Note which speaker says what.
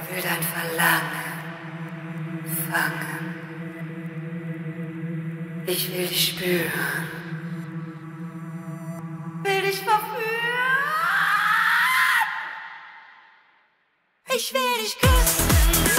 Speaker 1: will dein Verlangen fangen. Ich will dich spüren. Will dich verführen. Ich will dich küssen.